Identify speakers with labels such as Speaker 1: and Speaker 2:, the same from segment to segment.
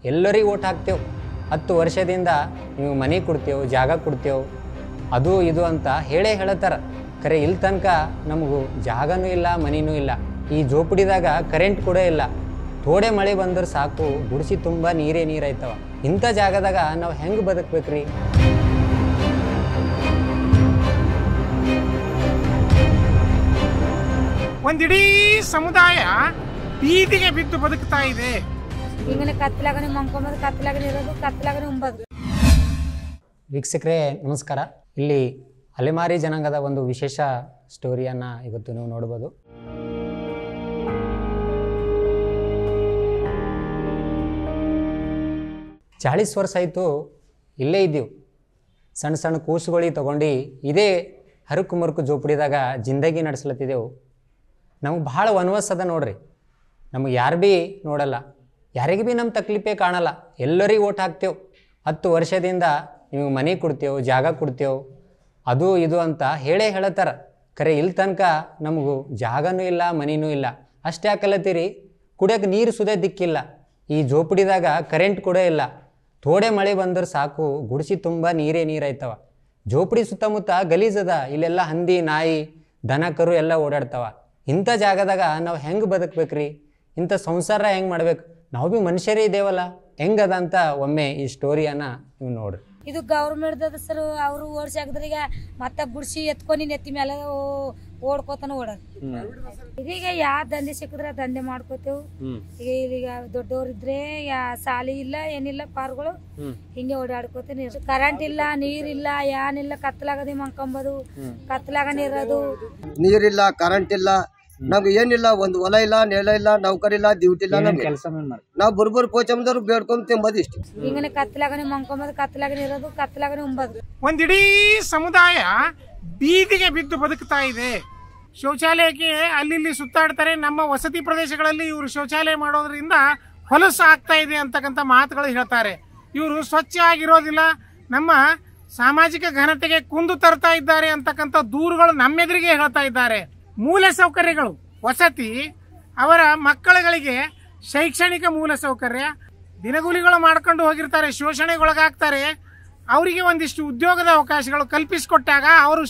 Speaker 1: ಎಲ್ಲರಿಗೂ ಓಟ್ ಹಾಕ್ತೇವೆ. 10 ವರ್ಷದಿಂದ ನೀವು ಮನೆ ಕೊಡ್ತೇವೆ, ಜಾಗ ಕೊಡ್ತೇವೆ, ಅದು ಇದು ಅಂತ ಹೇಳತ್ತಾರ. ಖರೆ ಇಲ್ಲಿ ತನಕ ನಮಗೂ ಜಾಗನೂ ಇಲ್ಲ, ಮನೆಯೂ ಇಲ್ಲ. ಈ ಜೋಪಡಿದಾಗ ಕರೆಂಟ್ ಕೂಡ ಇಲ್ಲ. ಥೋಡೆ ಮಳೆ ಬಂದ್ರೆ ಸಾಕು, ಗುಡಿಸಿ ತುಂಬ ನೀರೇ ನೀರಾಯ್ತವ. ಇಂಥ ಜಾಗದಾಗ ನಾವು ಹೆಂಗೆ ಬದುಕಬೇಕ್ರಿ?
Speaker 2: ಒಂದಿಡೀ ಸಮುದಾಯ ಬೀದಿಗೆ ಬಿದ್ದು ಬದುಕ್ತಾ ಇದೆ.
Speaker 3: ಕತ್ತಲಾಗನೆ ಮಂಕೊಂಬದು, ಕತ್ತಲಾಗನೆ ಇರೋದು, ಕತ್ತಲಾಗನೆ ಉಂಬದು.
Speaker 1: ವೀಕ್ಷಕರೇ ನಮಸ್ಕಾರ. ಇಲ್ಲಿ ಅಲೆಮಾರಿ ಜನಾಂಗದ ಒಂದು ವಿಶೇಷ ಸ್ಟೋರಿಯನ್ನು ಇವತ್ತು ನೀವು ನೋಡ್ಬೋದು. ಚಾಳಿಸ್ ವರ್ಷ ಆಯಿತು ಇಲ್ಲೇ ಇದ್ದೀವಿ. ಸಣ್ಣ ಸಣ್ಣ ಕೂಸುಗಳಿಗೆ ತೊಗೊಂಡು ಇದೇ ಹರಕು ಮರುಕು ಜೋಪಡಿದಾಗ ಜಿಂದಗಿ ನಡೆಸ್ಲತ್ತಿದ್ದೆವು. ನಮಗೆ ಭಾಳ ವನವಾಸ ಅದ ನೋಡ್ರಿ. ನಮಗೆ ಯಾರು ಭೀ ನೋಡಲ್ಲ, ಯಾರಿಗೆ ಭೀ ನಮ್ಮ ತಕ್ಲೀಫೇ ಕಾಣಲ್ಲ. ಎಲ್ಲರಿಗೂ ಓಟ್ ಹಾಕ್ತೇವೆ. 10 ವರ್ಷದಿಂದ ನೀವು ಮನೆ ಕೊಡ್ತೇವೆ, ಜಾಗ ಕೊಡ್ತೇವೆ, ಅದು ಇದು ಅಂತ ಹೇಳತ್ತಾರ. ಖರೆ ಇಲ್ಲಿ ತನಕ ನಮಗೂ ಜಾಗನೂ ಇಲ್ಲ, ಮನೆಯೂ ಇಲ್ಲ. ಅಷ್ಟೇ ಹಾಕಲತ್ತೀರಿ, ಕುಡಿಯೋಕೆ ನೀರು ಸುದೇ ದಿಕ್ಕಿಲ್ಲ. ಈ ಜೋಪಡಿದಾಗ ಕರೆಂಟ್ ಕೂಡ ಇಲ್ಲ. ಥೋಡೆ ಮಳೆ ಬಂದ್ರೆ ಸಾಕು, ಗುಡಿಸಿ ತುಂಬ ನೀರೇ ನೀರಾಯ್ತವ. ಜೋಪಡಿ ಸುತ್ತಮುತ್ತ ಗಲೀಜದ. ಇಲ್ಲೆಲ್ಲ ಹಂದಿ, ನಾಯಿ, ದನ ಕರು ಎಲ್ಲ ಓಡಾಡ್ತವ. ಇಂಥ ಜಾಗದಾಗ ನಾವು ಹೆಂಗೆ ಬದುಕಬೇಕ್ರಿ? ಇಂಥ ಸಂಸಾರ ಹೆಂಗೆ ಮಾಡ್ಬೇಕು? ನಾವು ಭೀ ಮನುಷ್ಯರೇ ಇದ್ದೇವಲ್ಲ, ಹೆಂಗದ ಅಂತ ಒಮ್ಮೆ ಈ ಸ್ಟೋರಿಯನ್ನು ನೀವು ನೋಡ್ರಿ.
Speaker 3: ಇದು ಗೌರ್ಮೆಂಟ್ ಸರ್, ಅವರು ಓಡಿಸಿ ಹಾಕಿದ್ರೀಗ ಮತ್ತೆ ಗುಡ್ಸಿ ಎತ್ಕೊಂಡು ನೆತ್ತಿ ಮೇಲೆ ಓಡ್ಕೋತಾನ ಓಡೋದು. ಇದೀಗ ಯಾವ ದಂಧೆ ಸಿಕ್ಕಿದ್ರೆ ದಂಧೆ ಮಾಡ್ಕೋತೇವು. ಈಗ ದೊಡ್ಡವ್ರಿದ್ರೆ ಸಾಲಿ ಇಲ್ಲ, ಏನಿಲ್ಲ, ಪಾರ್ಗಳು ಹಿಂಗೆ ಓಡಾಡ್ಕೋತೀನಿ. ಕರೆಂಟ್ ಇಲ್ಲ, ನೀರಿಲ್ಲ, ಏನಿಲ್ಲ, ಕತ್ತಲಾಗದೆ ಮಂಕೊಂಬದು, ಕತ್ತಲಾಗನೆ ಇರೋದು.
Speaker 4: ನೀರಿಲ್ಲ, ಕರೆಂಟ್ ಇಲ್ಲ, ನಮ್ಗೆ ಏನಿಲ್ಲ. ಒಂದು ಹೊಲ ಇಲ್ಲ, ನೆಲ ಇಲ್ಲ, ನೌಕರಿ ಇಲ್ಲ, ಡ್ಯೂಟಿ ಇಲ್ಲ. ಕೆಲಸ ನಾವು ಬುರ್ಬುರ್ ಪೋಚಮ್ದವ್ರು ಬೇಡ್ಕೊಂಡ್ ತಿಂಬದು ಇಷ್ಟು.
Speaker 3: ಹಿಂಗನೆ ಕತ್ತಲಾಗನೆ ಮಂಕೊಂಬದು, ಕತ್ತಲಾಗನೆ ಇರೋದು, ಕತ್ತಲಾಗನೆ ಉಂಬದು.
Speaker 2: ಒಂದಿಡೀ ಸಮುದಾಯ ಬೀದಿಗೆ ಬಿದ್ದು ಬದುಕ್ತಾ ಇದೆ. ಶೌಚಾಲಯಕ್ಕೆ ಅಲ್ಲಿ ಸುತ್ತಾಡ್ತಾರೆ. ನಮ್ಮ ವಸತಿ ಪ್ರದೇಶಗಳಲ್ಲಿ ಇವರು ಶೌಚಾಲಯ ಮಾಡೋದ್ರಿಂದ ಹೊಲಸು ಆಗ್ತಾ ಇದೆ ಅಂತಕ್ಕಂಥ ಮಾತುಗಳು ಹೇಳ್ತಾರೆ. ಇವರು ಸ್ವಚ್ಛ ಆಗಿರೋದಿಲ್ಲ, ನಮ್ಮ ಸಾಮಾಜಿಕ ಘನತೆಗೆ ಕುಂದು ತರ್ತಾ ಇದ್ದಾರೆ ಅಂತಕ್ಕಂಥ ದೂರುಗಳು ನಮ್ಮೆದುರಿಗೆ ಹೇಳ್ತಾ ಇದ್ದಾರೆ. ಮೂಲ ಸೌಕರ್ಯಗಳು, ವಸತಿ, ಅವರ ಮಕ್ಕಳುಗಳಿಗೆ ಶೈಕ್ಷಣಿಕ ಮೂಲ ಸೌಕರ್ಯ, ದಿನಗೂಲಿಗಳು ಮಾಡ್ಕೊಂಡು ಹೋಗಿರ್ತಾರೆ, ಶೋಷಣೆಗೊಳಗಾಗ್ತಾರೆ. ಅವರಿಗೆ ಒಂದಿಷ್ಟು ಉದ್ಯೋಗದ ಅವಕಾಶಗಳು ಕಲ್ಪಿಸಿಕೊಟ್ಟಾಗ ಅವರು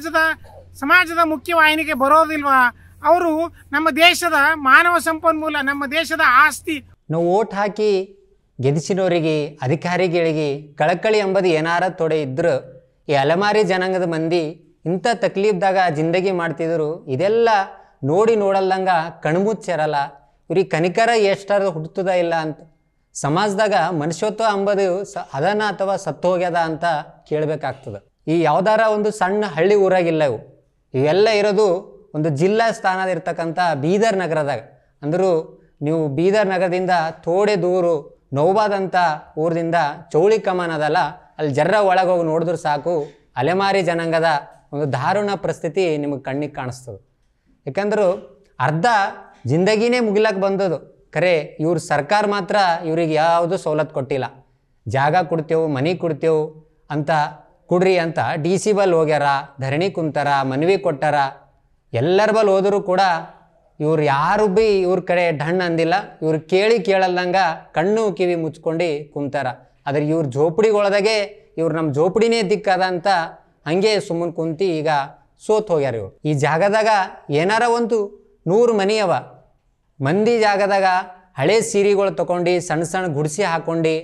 Speaker 2: ಸಮಾಜದ ಮುಖ್ಯವಾಹಿನಿಗೆ ಬರೋದಿಲ್ವಾ? ಅವರು ನಮ್ಮ ದೇಶದ ಮಾನವ ಸಂಪನ್ಮೂಲ, ನಮ್ಮ ದೇಶದ ಆಸ್ತಿ.
Speaker 1: ನಾವು ಓಟ್ ಹಾಕಿ ಗೆದಿಸಿನವರಿಗೆ, ಅಧಿಕಾರಿಗಳಿಗೆ ಕಳಕಳಿ ಎಂಬುದು ಏನಾರ ತೊಡೆ ಇದ್ರು ಈ ಅಲೆಮಾರಿ ಜನಾಂಗದ ಮಂದಿ ಇಂಥ ತಕ್ಲೀಫ್ದಾಗ ಜಿಂದಗಿ ಮಾಡ್ತಿದ್ರು. ಇದೆಲ್ಲ ನೋಡಲ್ದಂಗ ಕಣ್ಮುಚ್ಚಿರಲ್ಲ. ಇವ್ರಿಗೆ ಕನಿಕರ ಎಷ್ಟಾರು ಹುಟ್ಟುದ ಇಲ್ಲ ಅಂತ. ಸಮಾಜದಾಗ ಮನುಷ್ಯತ್ವ ಅಂಬದು ಅದನ ಅಥವಾ ಸತ್ತು ಹೋಗ್ಯದ ಅಂತ ಕೇಳಬೇಕಾಗ್ತದೆ. ಈ ಯಾವ್ದಾರ ಒಂದು ಸಣ್ಣ ಹಳ್ಳಿ ಊರಾಗಿಲ್ಲ ಇವೆಲ್ಲ ಇರೋದು ಒಂದು ಜಿಲ್ಲಾ ಸ್ಥಾನದಿರ್ತಕ್ಕಂಥ ಬೀದರ್ ನಗರದಾಗ. ಅಂದರೂ ನೀವು ಬೀದರ್ ನಗರದಿಂದ ಥೋಡೆ ದೂರು ನೌಬಾದ್ ಅಂತ ಊರದಿಂದ ಚೌಳಿ ಕಮಾನ್ ಅದಲ್ಲ, ಅಲ್ಲಿ ಜರ್ರ ಒಳಗೋಗಿ ನೋಡಿದ್ರು ಸಾಕು, ಅಲೆಮಾರಿ ಜನಾಂಗದ ಒಂದು ದಾರುಣ ಪರಿಸ್ಥಿತಿ ನಿಮಗೆ ಕಣ್ಣಿಗೆ ಕಾಣಿಸ್ತದೆ. ಯಾಕಂದ್ರೆ ಅರ್ಧ ಜಿಂದಗಿನೇ ಮುಗಿಲಕ್ಕೆ ಬಂದದು. ಖರೆ ಇವ್ರ ಸರ್ಕಾರ ಮಾತ್ರ ಇವ್ರಿಗೆ ಯಾವುದು ಸವಲತ್ತು ಕೊಟ್ಟಿಲ್ಲ. ಜಾಗ ಕೊಡ್ತೇವೆ, ಮನೆ ಕೊಡ್ತೇವೆ ಅಂತ ಕೊಡ್ರಿ ಅಂತ DC ಬಲ್ ಹೋಗ್ಯಾರ, ಧರಣಿ ಕುಂತಾರ, ಮನವಿ ಕೊಟ್ಟಾರ. ಎಲ್ಲರ ಬಲ್ ಹೋದರೂ ಕೂಡ ಇವ್ರು ಯಾರು ಭೀ ಇವ್ರ ಕಡೆ ಡಣ್ಣು ಅಂದಿಲ್ಲ. ಇವ್ರು ಕೇಳಲ್ದಂಗ ಕಣ್ಣು ಕಿವಿ ಮುಚ್ಕೊಂಡು ಕುಂತಾರ. ಆದ್ರೆ ಇವ್ರ ಜೋಪಡಿಗೊಳದಾಗೆ ಇವ್ರು ನಮ್ಮ ಜೋಪಡಿನೇ ದಿಕ್ಕದ ಅಂತ ಹಂಗೆ ಸುಮ್ಮನೆ ಕುಂತಿ ಈಗ ಸೋತ್ ಹೋಗ್ಯಾರ ಇವ್ರು. ಈ ಜಾಗದಾಗ ಏನಾರ ಒಂದು 100 ಮನಿ ಅವ. ಮಂದಿ ಜಾಗದಾಗ ಹಳೆ ಸೀರೆಗಳು ತೊಗೊಂಡು ಸಣ್ಣ ಸಣ್ಣ ಗುಡಿಸಿ ಹಾಕೊಂಡು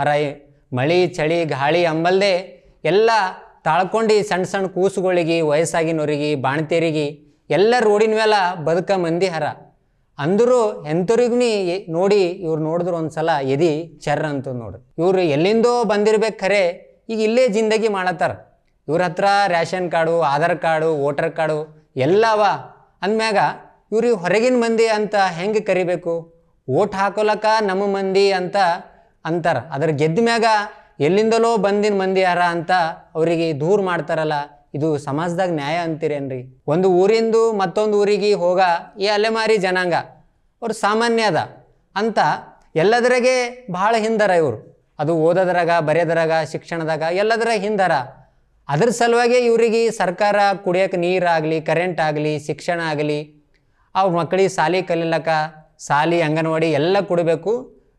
Speaker 1: ಮಳೆ ಚಳಿ ಗಾಳಿ ಅಂಬಲ್ದೆ ಎಲ್ಲ ತಾಳ್ಕೊಂಡು ಸಣ್ಣ ಸಣ್ಣ ಕೂಸುಗಳಿಗೆ, ವಯಸ್ಸಾಗಿನವ್ರಿಗೆ, ಬಾಣತೇರಿಗೆ ಎಲ್ಲ ರೋಡಿನ ಮೇಲೆ ಬದುಕ ಮಂದಿ ಹರ. ಅಂದರೂ ಎಂಥವ್ರಿಗೂ ನೋಡಿ ಇವ್ರು ನೋಡಿದ್ರು ಒಂದ್ಸಲ ಎದಿ ಚರ್ರ ಅಂತ ನೋಡ್ರಿ. ಇವ್ರು ಎಲ್ಲಿಂದೋ ಬಂದಿರ್ಬೇಕು, ಖರೆ ಈಗ ಇಲ್ಲೇ ಜಿಂದಗಿ ಮಾಡತ್ತಾರ. ಇವ್ರ ಹತ್ರ ration card, Aadhaar card, voter card ಎಲ್ಲವ ಅಂದ್ಮ್ಯಾಗ ಇವ್ರಿಗೆ ಹೊರಗಿನ ಮಂದಿ ಅಂತ ಹೆಂಗೆ ಕರಿಬೇಕು? ಓಟ್ ಹಾಕೋಲಕ್ಕ ನಮ್ಮ ಮಂದಿ ಅಂತ ಅಂತಾರ. ಅದ್ರ ಗೆದ್ದ ಮ್ಯಾಗ ಎಲ್ಲಿಂದಲೋ ಬಂದಿನ ಮಂದಿ ಯಾರ ಅಂತ ಅವರಿಗೆ ದೂರ ಮಾಡ್ತಾರಲ್ಲ. ಇದು ಸಮಾಜದಾಗ ನ್ಯಾಯ ಅಂತೀರೇನ್ರಿ? ಒಂದು ಊರಿಂದ ಮತ್ತೊಂದು ಊರಿಗೆ ಹೋಗ ಈ ಅಲೆಮಾರಿ ಜನಾಂಗ ಅವ್ರು ಸಾಮಾನ್ಯ ಅದ ಅಂತ ಎಲ್ಲದರಾಗೆ ಭಾಳ ಹಿಂದರ ಇವರು. ಅದು ಓದೋದ್ರಾಗ, ಬರೆಯೋದ್ರಾಗ, ಶಿಕ್ಷಣದಾಗ ಎಲ್ಲದರಾಗ ಹಿಂದರ. ಅದ್ರ ಸಲುವಾಗಿ ಇವರಿಗೆ ಸರ್ಕಾರ ಕುಡಿಯೋಕೆ ನೀರಾಗಲಿ, ಕರೆಂಟ್ ಆಗಲಿ, ಶಿಕ್ಷಣ ಆಗಲಿ, ಅವ್ರ ಮಕ್ಕಳಿಗೆ ಶಾಲೆ ಕಲಿಲಕ್ಕ, ಶಾಲೆ, ಅಂಗನವಾಡಿ ಎಲ್ಲ ಕೊಡಬೇಕು.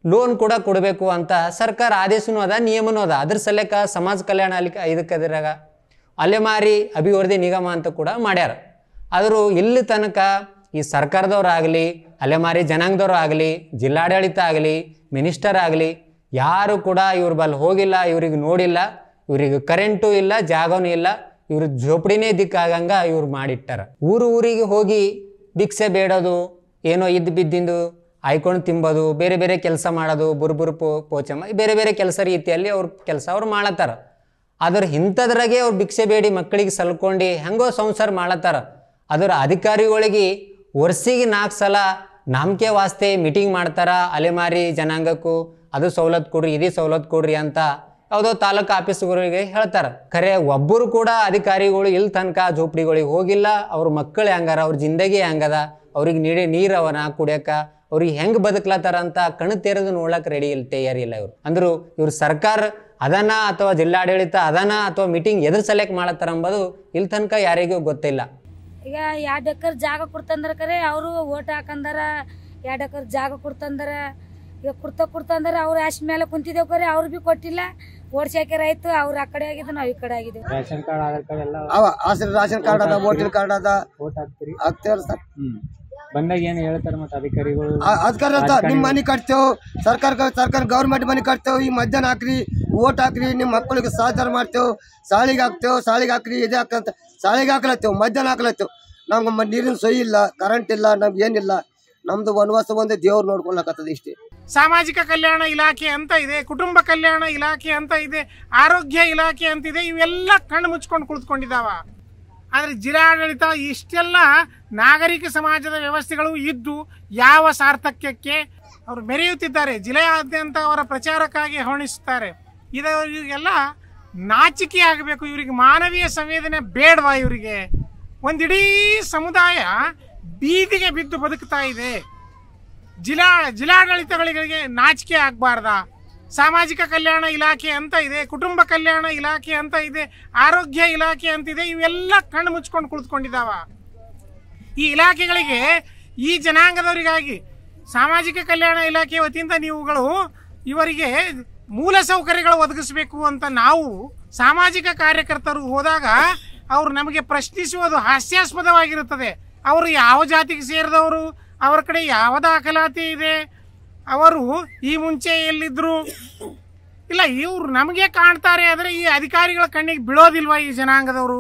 Speaker 1: ಲೋನ್ ಕೂಡ ಕೊಡಬೇಕು ಅಂತ ಸರ್ಕಾರ ಆದೇಶನೂ ಅದ, ನಿಯಮನೂ ಅದ. ಅದ್ರ ಸಲಕ ಸಮಾಜ ಕಲ್ಯಾಣ ಇದಕ್ಕದ್ರಾಗ ಅಲೆಮಾರಿ ಅಭಿವೃದ್ಧಿ ನಿಗಮ ಅಂತ ಕೂಡ ಮಾಡ್ಯಾರ. ಆದರೂ ಇಲ್ಲಿ ತನಕ ಈ ಸರ್ಕಾರದವ್ರಾಗಲಿ, ಅಲೆಮಾರಿ ಜನಾಂಗದವ್ರು ಆಗಲಿ, ಜಿಲ್ಲಾಡಳಿತ ಆಗಲಿ, ಮಿನಿಸ್ಟರ್ ಆಗಲಿ ಯಾರು ಕೂಡ ಇವ್ರ ಬಲ್ಲಿ ಹೋಗಿಲ್ಲ, ಇವ್ರಿಗೆ ನೋಡಿಲ್ಲ. ಇವ್ರಿಗೆ ಕರೆಂಟು ಇಲ್ಲ, ಜಾಗನೂ ಇಲ್ಲ, ಇವ್ರ ಝೋಪಡಿನೇ ದಿಕ್ಕಾಗಂಗ ಇವ್ರು ಮಾಡಿಟ್ಟಾರ. ಊರಿಗೆ ಹೋಗಿ ಭಿಕ್ಷೆ ಬೇಡೋದು, ಏನೋ ಇದ್ದು ಬಿದ್ದಿಂದು ಆಯ್ಕೊಂಡು ತಿಂಬೋದು, ಬೇರೆ ಬೇರೆ ಕೆಲಸ ಮಾಡೋದು, ಬುರ್ಬುರು ಪೋಚಮ್ಮ, ಬೇರೆ ಬೇರೆ ಕೆಲಸ ರೀತಿಯಲ್ಲಿ ಅವ್ರ ಕೆಲಸ ಅವ್ರು ಮಾಡತ್ತಾರ. ಅದ್ರ ಇಂಥದ್ರಾಗೆ ಅವ್ರು ಭಿಕ್ಷೆ ಬೇಡಿ ಮಕ್ಕಳಿಗೆ ಸಲ್ಕೊಂಡು ಹೆಂಗೋ ಸಂಸಾರ ಮಾಡತ್ತಾರ. ಅದರ ಅಧಿಕಾರಿಗಳಿಗೆ ವರ್ಷಿಗೆ 4 ಸಲ ನಂಬಿಕೆ ವಾಸ್ತೆ ಮೀಟಿಂಗ್ ಮಾಡ್ತಾರ. ಅಲೆಮಾರಿ ಜನಾಂಗಕ್ಕೂ ಅದು ಸವಲತ್ತು ಕೊಡ್ರಿ, ಇದೇ ಸವಲತ್ತು ಕೊಡ್ರಿ ಅಂತ ಯಾವುದೋ ತಾಲೂಕು ಆಫೀಸ್ಗಳಿಗೆ ಹೇಳ್ತಾರೆ. ಖರೆ ಒಬ್ಬರು ಕೂಡ ಅಧಿಕಾರಿಗಳು ಇಲ್ಲಿ ತನಕ ಝೋಪಡಿಗಳಿಗೆ ಹೋಗಿಲ್ಲ. ಅವ್ರ ಮಕ್ಕಳು ಹೆಂಗಾರ, ಅವ್ರ ಜಿಂದಗಿ ಹೆಂಗದ, ಅವ್ರಿಗೆ ನೀರು ಅವನ ಕುಡಿಯೋಕ, ಅವ್ರಿಗೆ ಹೆಂಗೆ ಬದುಕ್ಲತ್ತಾರ ಅಂತ ಕಣ್ಣು ತೆರೆದು ನೋಡ್ಲಕ್ಕೆ ರೆಡಿ ಇಲ್ಲ, ತಯಾರಿಲ್ಲ ಇವರು. ಅಂದ್ರು ಇವ್ರು ಸರ್ಕಾರ ಅದನ್ನ ಅಥವಾ ಜಿಲ್ಲಾಡಳಿತ ಅದನ್ನ ಅಥವಾ ಮೀಟಿಂಗ್ ಎದುರು ಸೆಲೆಕ್ಟ್ ಮಾಡತ್ತಾರ ಅಂಬೋದು ಇಲ್ಲಿ ತನಕ ಯಾರಿಗೂ ಗೊತ್ತಿಲ್ಲ.
Speaker 3: ಈಗ 2 ಎಕರೆ ಜಾಗ ಕೊಡ್ತಂದ್ರ ಕರೆ ಅವರು ಓಟ್ ಹಾಕಂದಾರ. 2 ಎಕರೆ ಜಾಗ ಕೊಡ್ತಂದ್ರ ಈಗ ಕೊಡ್ತಂದ್ರ ಅವ್ರ ಆಶ್ ಮೇಲೆ ಕುಂತಿದ್ದೇವ್ ಕರೆ ಅವ್ರು ಬಿ ಕೊಟ್ಟಿಲ್ಲ. ಓಟ್ ಹಾಕ್ಯಾರ ಆಯ್ತು, ಅವ್ರು ಆ ಕಡೆ ಆಗಿದ್ದು ನಾವು ಈ ಕಡೆ ಆಗಿದ್ದೇವೆ.
Speaker 4: ರೇಷನ್ ಕಾರ್ಡ್ ಆಧಾರ್ ಕಾರ್ಡ್ ಎಲ್ಲ ರೇಷನ್ ಕಾರ್ಡ್ ಅದ, ವೋಟರ್ ಕಾರ್ಡ್ ಅದ, ವೋಟ್ ಹಾಕ್ತೇವ್ರಿ ಸರ್. ಬಂದಾಗ ಏನು ಹೇಳ್ತಾರೆ ಮತ್ತೆ ಅಧಿಕಾರಿಗಳು? ಅಧಿಕಾರಿ ನಿಮ್ಮ ಮನೆ ಕಟ್ತೇವೆ, ಸರ್ಕಾರ ಗೌರ್ಮೆಂಟ್ ಮನೆ ಕಟ್ತೇವೆ, ಈ ಮಧ್ಯಾಹ್ನ ಹಾಕ್ರಿ, ಓಟ್ ಹಾಕ್ರಿ, ನಿಮ್ಮ ಮಕ್ಕಳಿಗೆ ಸಹಕಾರ ಮಾಡ್ತೇವೆ, ಸಾಲಿಗೆ ಹಾಕ್ರಿ, ಇದು ಹಾಕಂತ ಸಾಲಿಗೆ ಹಾಕ್ಲತ್ತೇವೆ, ಮಧ್ಯಾಹ್ನ ಹಾಕ್ಲತ್ತೇವೆ. ನಮ್ಗೆ ನೀರಿನ ಸೊಯ್ ಇಲ್ಲ, ಕರೆಂಟ್ ಇಲ್ಲ, ನಮ್ಗೆ ಏನಿಲ್ಲ. ನಮ್ದು ವನವಾಸ ಬಂದು ದೇವ್ರು ನೋಡ್ಕೊಳಕತ್ತದ ಇಷ್ಟೇ.
Speaker 2: ಸಾಮಾಜಿಕ ಕಲ್ಯಾಣ ಇಲಾಖೆ ಅಂತ ಇದೆ, ಕುಟುಂಬ ಕಲ್ಯಾಣ ಇಲಾಖೆ ಅಂತ ಇದೆ, ಆರೋಗ್ಯ ಇಲಾಖೆ ಅಂತಿದೆ. ಇವೆಲ್ಲ ಕಣ್ಣು ಮುಚ್ಕೊಂಡು ಕುಳಿತುಕೊಂಡಿದ್ದಾವ. ಆದರೆ ಜಿಲ್ಲಾಡಳಿತ ಇಷ್ಟೆಲ್ಲ ನಾಗರಿಕ ಸಮಾಜದ ವ್ಯವಸ್ಥೆಗಳು ಇದ್ದು ಯಾವ ಸಾರ್ಥಕ್ಯಕ್ಕೆ ಅವರು ಮೆರೆಯುತ್ತಿದ್ದಾರೆ. ಜಿಲ್ಲೆಯಾದ್ಯಂತ ಅವರ ಪ್ರಚಾರಕ್ಕಾಗಿ ಹವಣಿಸುತ್ತಾರೆ. ಇವರಿಗೆಲ್ಲ ನಾಚಿಕೆ ಆಗಬೇಕು. ಇವರಿಗೆ ಮಾನವೀಯ ಸಂವೇದನೆ ಬೇಡವಾ? ಇವರಿಗೆ ಒಂದಿಡೀ ಸಮುದಾಯ ಬೀದಿಗೆ ಬಿದ್ದು ಬದುಕ್ತಾ ಇದೆ. ಜಿಲ್ಲಾಡಳಿತಗಳಿಗೆ ನಾಚಿಕೆ ಆಗಬಾರ್ದಾ? ಸಾಮಾಜಿಕ ಕಲ್ಯಾಣ ಇಲಾಖೆ ಅಂತ ಇದೆ, ಕುಟುಂಬ ಕಲ್ಯಾಣ ಇಲಾಖೆ ಅಂತ ಇದೆ, ಆರೋಗ್ಯ ಇಲಾಖೆ ಅಂತಿದೆ. ಇವೆಲ್ಲ ಕಣ್ಣು ಮುಚ್ಕೊಂಡು ಕುಳಿತುಕೊಂಡಿದ್ದಾವ. ಈ ಇಲಾಖೆಗಳಿಗೆ ಈ ಜನಾಂಗದವರಿಗಾಗಿ ಸಾಮಾಜಿಕ ಕಲ್ಯಾಣ ಇಲಾಖೆ ವತಿಯಿಂದ ನೀವುಗಳು ಇವರಿಗೆ ಮೂಲ ಸೌಕರ್ಯಗಳು ಒದಗಿಸಬೇಕು ಅಂತ ನಾವು ಸಾಮಾಜಿಕ ಕಾರ್ಯಕರ್ತರು ಹೋದಾಗ ಅವರು ನಮಗೆ ಪ್ರಶ್ನಿಸುವುದು ಹಾಸ್ಯಾಸ್ಪದವಾಗಿರುತ್ತದೆ. ಅವರು ಯಾವ ಜಾತಿಗೆ ಸೇರಿದವರು, ಅವರ ಕಡೆ ಯಾವ ದಾಖಲಾತಿ ಇದೆ, ಅವರು ಈ ಮುಂಚೆ ಎಲ್ಲಿದ್ರು ಇಲ್ಲ, ಇವ್ರು ನಮಗೆ ಕಾಣ್ತಾರೆ. ಆದರೆ ಈ ಅಧಿಕಾರಿಗಳ ಕಣ್ಣಿಗೆ ಬೀಳೋದಿಲ್ವಾ ಈ ಜನಾಂಗದವರು?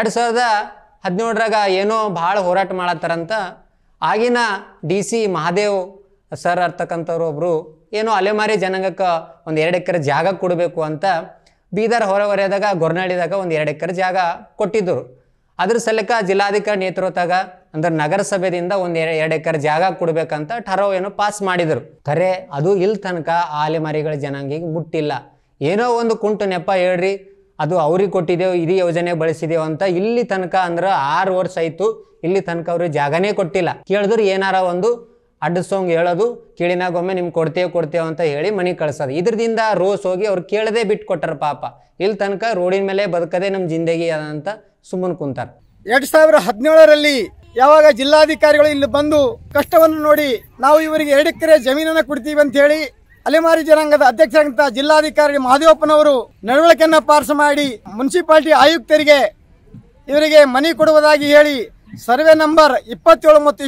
Speaker 1: 2017ರಾಗ ಏನೋ ಭಾಳ ಹೋರಾಟ ಮಾಡತ್ತಾರಂತ ಆಗಿನ DC ಮಹಾದೇವ್ ಸರ್ ಅಂತಕ್ಕಂಥವ್ರು ಒಬ್ರು ಏನೋ ಅಲೆಮಾರಿ ಜನಾಂಗಕ್ಕೆ 1-2 ಎಕರೆ ಜಾಗ ಕೊಡಬೇಕು ಅಂತ ಬೀದರ್ ಹೊರವರೆದಾಗ ಗೊರ್ನಳ್ಳಿದಾಗ 1-2 ಎಕರೆ ಜಾಗ ಕೊಟ್ಟಿದ್ದರು. ಅದ್ರ ಸಲಕ ಜಿಲ್ಲಾಧಿಕಾರಿ ನೇತೃತ್ವದಾಗ ಅಂದ್ರೆ ನಗರಸಭೆಯಿಂದ 1-2 ಎಕರೆ ಜಾಗ ಕೊಡ್ಬೇಕಂತ ಠರಾವ್ ಏನೋ ಪಾಸ್ ಮಾಡಿದರು. ಖರೆ ಅದು ಇಲ್ಲಿ ತನಕ ಆ ಅಲೆಮಾರಿಗಳ ಜನಾಂಗಿಗೆ ಮುಟ್ಟಿಲ್ಲ. ಏನೋ ಒಂದು ಕುಂಟು ನೆಪ ಹೇಳ್ರಿ, ಅದು ಅವ್ರಿಗೆ ಕೊಟ್ಟಿದ್ದೇವೆ, ಇಡೀ ಯೋಜನೆ ಬಳಸಿದೇವು ಅಂತ ಇಲ್ಲಿ ತನಕ ಅಂದ್ರೆ 6 ವರ್ಷ ಆಯ್ತು, ಇಲ್ಲಿ ತನಕ ಅವ್ರಿಗೆ ಜಾಗನೇ ಕೊಟ್ಟಿಲ್ಲ. ಕೇಳಿದ್ರು ಏನಾರ ಒಂದು ಅಡ್ಡ ಸೋಂಗ್ ಹೇಳೋದು, ಕೇಳಿನಾಗೊಮ್ಮೆ ನಿಮ್ಗೆ ಕೊಡ್ತೇವೆ ಅಂತ ಹೇಳಿ ಮನೆಗೆ ಕಳ್ಸೋದು. ಇದ್ರದಿಂದ ರೋಸ್ ಹೋಗಿ ಅವ್ರು ಕೇಳದೆ ಬಿಟ್ಟು ಕೊಟ್ಟಾರ ಪಾಪ. ಇಲ್ಲಿ ತನಕ ರೋಡಿನ ಮೇಲೆ ಬದುಕದೆ ನಮ್ಮ ಜಿಂದಗಿ ಅಂತ ಸುಮ್ಮನೆ ಕುಂತಾರ.
Speaker 5: 2017ರಲ್ಲಿ ಯಾವಾಗ ಜಿಲ್ಲಾಧಿಕಾರಿಗಳು ಇಲ್ಲಿ ಬಂದು ಕಷ್ಟವನ್ನು ನೋಡಿ ನಾವು ಇವರಿಗೆ 2 ಎಕರೆ ಜಮೀನನ್ನು ಕೊಡ್ತೀವಿ ಅಂತ ಹೇಳಿ ಅಲೆಮಾರಿ ಜನಾಂಗದ ಅಧ್ಯಕ್ಷರಾದಂತಹ ಜಿಲ್ಲಾಧಿಕಾರಿ ಮಹದೇವಪ್ಪನವರು ನಡವಳಿಕೆಯನ್ನ ಪಾರ್ಸ ಮಾಡಿ ಮುನ್ಸಿಪಾಲಿಟಿ ಆಯುಕ್ತರಿಗೆ ಇವರಿಗೆ ಮನೆ ಕೊಡುವುದಾಗಿ ಹೇಳಿ ಸರ್ವೆ ನಂಬರ್ 27 ಮತ್ತು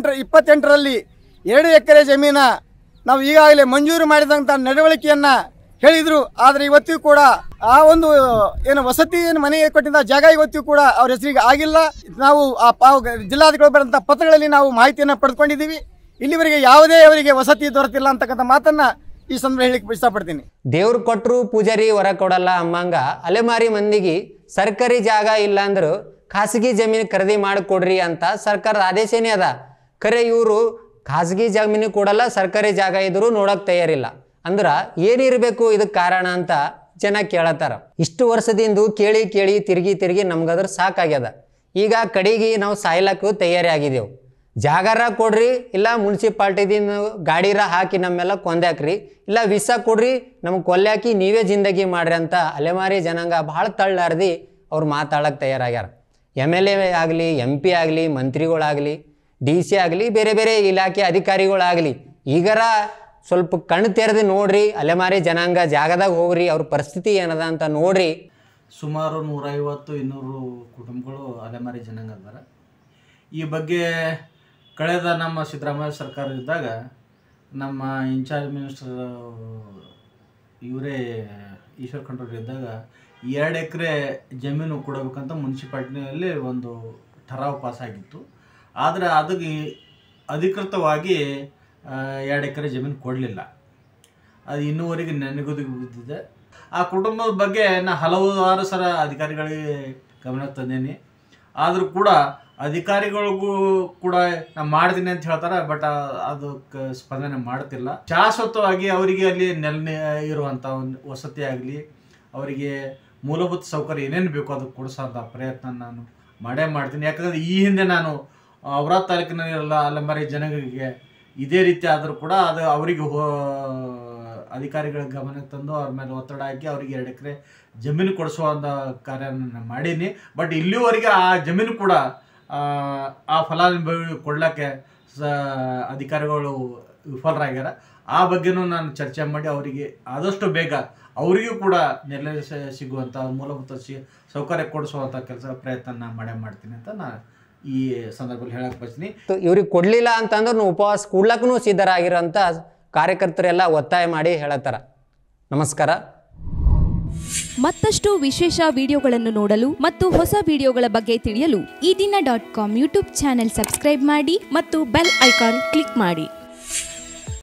Speaker 5: 28ರಲ್ಲಿ 2 ಎಕರೆ ಜಮೀನ ನಾವು ಈಗಾಗಲೇ ಮಂಜೂರು ಮಾಡಿದಂತ ನಡವಳಿಕೆಯನ್ನ ಹೇಳಿದ್ರು. ಆದರೆ ಇವತ್ತಿಗೂ ಕೂಡ ಆ ಒಂದು ಏನು ವಸತಿ ಮನೆ ಕೊಟ್ಟಿದ್ದ ಜಾಗ ಇವತ್ತಿಗೂ ಕೂಡ ಅವ್ರ ಹೆಸರಿಗೆ ಆಗಿಲ್ಲ. ನಾವು ಆ ಜಿಲ್ಲಾಧಿಕಾರಿ ಬರೆದಂತ ಪತ್ರಗಳಲ್ಲಿ ನಾವು ಮಾಹಿತಿಯನ್ನು ಪಡೆದುಕೊಂಡಿದ್ದೀವಿ. ಇಲ್ಲಿವರೆಗೆ ಯಾವುದೇ ಅವರಿಗೆ ವಸತಿ ದೊರೆತಿಲ್ಲ ಅಂತಕ್ಕಂಥ ಮಾತನ್ನ ಈ ಸಂದರ್ಭ ಹೇಳಿಕ್ಕೆ ಇಷ್ಟಪಡ್ತೀನಿ.
Speaker 1: ದೇವ್ರು ಕೊಟ್ಟರು ಪೂಜಾರಿ ಹೊರ ಕೊಡಲ್ಲ ಅಮ್ಮಂಗ ಅಲೆಮಾರಿ ಮಂದಿಗೆ ಸರ್ಕಾರಿ ಜಾಗ ಇಲ್ಲ ಅಂದ್ರು ಖಾಸಗಿ ಜಮೀನು ಖರೀದಿ ಮಾಡಿಕೊಡ್ರಿ ಅಂತ ಸರ್ಕಾರದ ಆದೇಶನೇ ಅದ. ಖರೆ ಇವರು ಖಾಸಗಿ ಜಮೀನು ಕೊಡಲ್ಲ, ಸರ್ಕಾರಿ ಜಾಗ ಇದ್ರು ನೋಡಕ್ ತಯಾರಿಲ್ಲ. ಅಂದ್ರ ಏನಿರಬೇಕು ಇದಕ್ಕೆ ಕಾರಣ ಅಂತ ಜನ ಕೇಳತ್ತಾರ. ಇಷ್ಟು ವರ್ಷದಿಂದ ಕೇಳಿ ತಿರುಗಿ ನಮ್ಗದ್ರ ಸಾಕಾಗ್ಯದ. ಈಗ ಕಡೆಗೆ ನಾವು ಸಾಯ್ಲಕ್ಕೂ ತಯಾರಿ ಆಗಿದೆವು. ಜಾಗರ ಕೊಡ್ರಿ, ಇಲ್ಲ ಮುನ್ಸಿಪಾಲ್ಟಿದಿಂದ ಗಾಡಿರ ಹಾಕಿ ನಮ್ಮೆಲ್ಲ ಕೊಂದಾಕ್ರಿ, ಇಲ್ಲ ವಿಸಾ ಕೊಡ್ರಿ ನಮ್ಗೆ ಕೊಲ್ಲಾಕಿ ನೀವೇ ಜಿಂದಗಿ ಮಾಡ್ರಿ ಅಂತ ಅಲೆಮಾರಿ ಜನಾಂಗ ಭಾಳ ತಳ್ಳಾರ್ದಿ ಅವ್ರು ಮಾತಾಡಕ್ಕೆ ತಯಾರಾಗ್ಯಾರ. MLA ಆಗಲಿ, MP ಆಗಲಿ, ಮಂತ್ರಿಗಳಾಗಲಿ, DC ಆಗಲಿ, ಬೇರೆ ಬೇರೆ ಇಲಾಖೆ ಅಧಿಕಾರಿಗಳಾಗಲಿ ಈಗರ ಸ್ವಲ್ಪ ಕಣ್ಣು ತೆರೆದು ನೋಡ್ರಿ, ಅಲೆಮಾರಿ ಜನಾಂಗ ಜಾಗದಾಗ ಹೋಗ್ರಿ, ಅವ್ರ ಪರಿಸ್ಥಿತಿ ಏನದ ಅಂತ ನೋಡ್ರಿ.
Speaker 6: ಸುಮಾರು 150-200 ಕುಟುಂಬಗಳು ಅಲೆಮಾರಿ ಜನಾಂಗ ಅದಾರ. ಈ ಬಗ್ಗೆ ಕಳೆದ ನಮ್ಮ ಸಿದ್ದರಾಮಯ್ಯ ಸರ್ಕಾರ ಇದ್ದಾಗ ನಮ್ಮ ಇನ್ಚಾರ್ಜ್ ಮಿನಿಸ್ಟರ್ ಇವರೇ ಈಶ್ವರ್ ಖಂಡ್ರೆ ಇದ್ದಾಗ 2 ಎಕರೆ ಜಮೀನು ಕೊಡಬೇಕಂತ ಮುನ್ಸಿಪಾಲ್ಟಿನಲ್ಲಿ ಒಂದು ಠರಾವು ಪಾಸಾಗಿತ್ತು. ಆದರೆ ಅದಕ್ಕೆ ಅಧಿಕೃತವಾಗಿ 2 ಎಕರೆ ಜಮೀನು ಕೊಡಲಿಲ್ಲ. ಅದು ಇನ್ನೂವರೆಗೆ ನೆನೆಗುದಿಗೆ ಬಿದ್ದಿದೆ. ಆ ಕುಟುಂಬದ ಬಗ್ಗೆ ನಾನು ಹಲವಾರು ಸಲ ಅಧಿಕಾರಿಗಳಿಗೆ ಗಮನಕ್ಕೆ ತಂದೇನೆ. ಆದರೂ ಕೂಡ ಅಧಿಕಾರಿಗಳಿಗೂ ಕೂಡ ನಾನು ಮಾಡ್ತೀನಿ ಅಂತ ಹೇಳ್ತಾರೆ, ಬಟ್ ಅದಕ್ಕೆ ಸ್ಪಂದನೆ ಮಾಡ್ತಿಲ್ಲ. ಶಾಶ್ವತವಾಗಿ ಅವರಿಗೆ ಅಲ್ಲಿ ಇರುವಂಥ ಒಂದು ವಸತಿ ಆಗಲಿ, ಅವರಿಗೆ ಮೂಲಭೂತ ಸೌಕರ್ಯ ಏನೇನು ಬೇಕೋ ಅದಕ್ಕೆ ಕೊಡಿಸೋಂಥ ಪ್ರಯತ್ನ ನಾನು ಮಾಡೇ ಮಾಡ್ತೀನಿ. ಯಾಕಂದರೆ ಈ ಹಿಂದೆ ನಾನು ಔರಾದ್ ತಾಲೂಕಿನಲ್ಲಿರಲ್ಲ ಅಲೆಮಾರಿ ಜನಗಳಿಗೆ ಇದೇ ರೀತಿ ಆದರೂ ಕೂಡ ಅದು ಅವರಿಗೆ ಅಧಿಕಾರಿಗಳ ಗಮನಕ್ಕೆ ತಂದು ಅವ್ರ ಮೇಲೆ ಒತ್ತಡ ಹಾಕಿ ಅವರಿಗೆ 2 ಎಕರೆ ಜಮೀನು ಕೊಡಿಸುವಂಥ ಕಾರ್ಯ ನಾನು ಮಾಡೀನಿ. ಬಟ್ ಇಲ್ಲಿವರೆಗೆ ಆ ಜಮೀನು ಕೂಡ ಆ ಫಲಾನುಭವಿ ಕೊಡ್ಲಿಕ್ಕೆ ಅಧಿಕಾರಿಗಳು ವಿಫಲರಾಗ್ಯಾರ. ಆ ಬಗ್ಗೆನೂ ನಾನು ಚರ್ಚೆ ಮಾಡಿ ಅವರಿಗೆ ಆದಷ್ಟು ಬೇಗ ಅವರಿಗೂ ಕೂಡ ನೆಲೆ ಸಿಗುವಂಥ ಮೂಲಭೂತ ಸೌಕರ್ಯ ಕೊಡಿಸುವಂಥ ಪ್ರಯತ್ನ ನಾನು ಮಾಡೇ ಮಾಡ್ತೀನಿ ಅಂತ ನಾನು ಈ ಸಂದರ್ಭದಲ್ಲಿ ಹೇಳಕ್ಕೆ ಬಯಸ್ತೀನಿ.
Speaker 1: ಇವ್ರಿಗೆ ಕೊಡಲಿಲ್ಲ ಅಂತಂದ್ರೆ ಉಪವಾಸ ಕೂಡ್ಲಕ್ಕೂ ಸಿದ್ಧರಾಗಿರೋಂಥ ಕಾರ್ಯಕರ್ತರೆಲ್ಲ ಒತ್ತಾಯ ಮಾಡಿ ಹೇಳತ್ತಾರ. ನಮಸ್ಕಾರ.
Speaker 7: ಮತ್ತಷ್ಟು ವಿಶೇಷ ವಿಡಿಯೋಗಳನ್ನು ನೋಡಲು ಮತ್ತು ಹೊಸ ವಿಡಿಯೋಗಳ ಬಗ್ಗೆ ತಿಳಿಯಲು ಈ ದಿನ .com ಯೂಟ್ಯೂಬ್ ಚಾನೆಲ್ ಸಬ್ಸ್ಕ್ರೈಬ್ ಮಾಡಿ ಮತ್ತು ಬೆಲ್ ಐಕಾನ್ ಕ್ಲಿಕ್ ಮಾಡಿ.